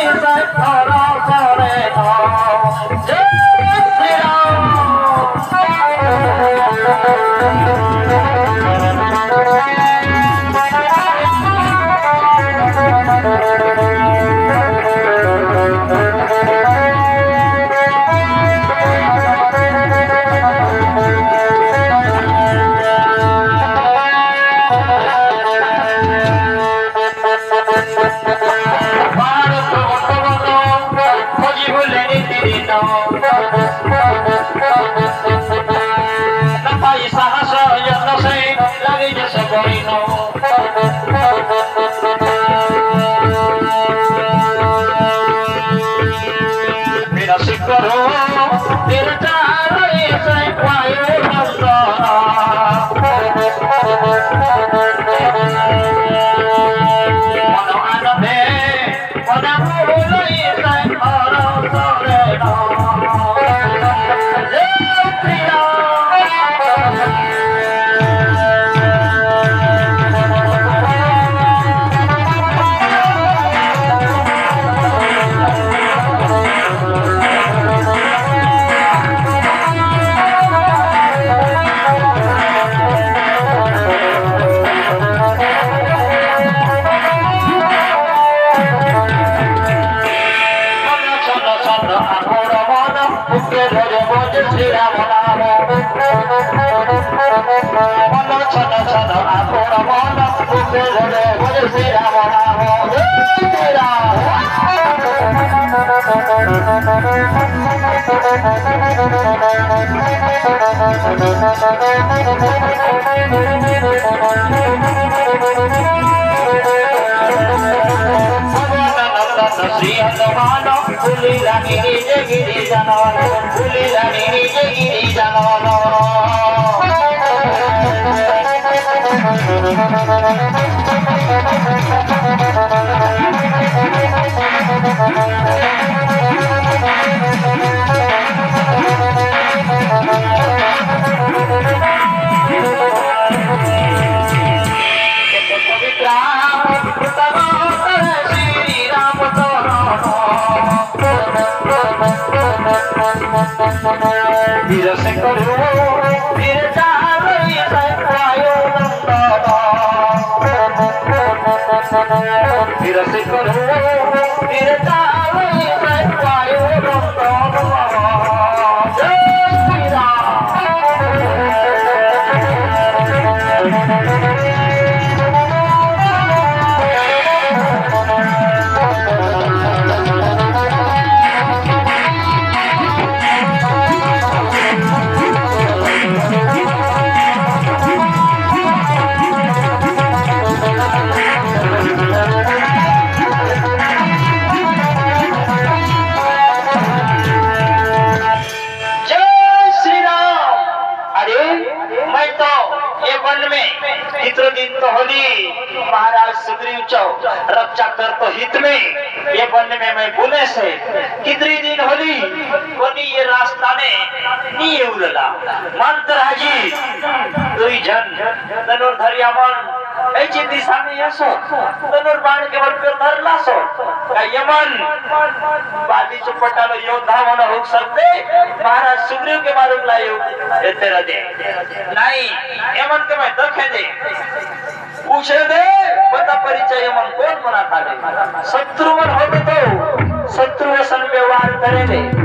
रक्षा कर तो हित में ये बनने में मैं बोले से कितनी दिन होली कोनी ये रास्ता ने नहीं उड़ला मंत्र हाजी दुई जन तनोर धरियामन ऐची दिशा में यसो तनोर बाण केवल पे धरला सो का यमन बादी चुपटालो योद्धा मन हो सकते महाराज सुग्रीव के मालूम लायो ये तेरा दे नहीं यमन के मैं दखे दे पूछे दे बता परिचय मन कौन मना था शत्रुमन हो तो शत्रु सन व्यवहार करे दे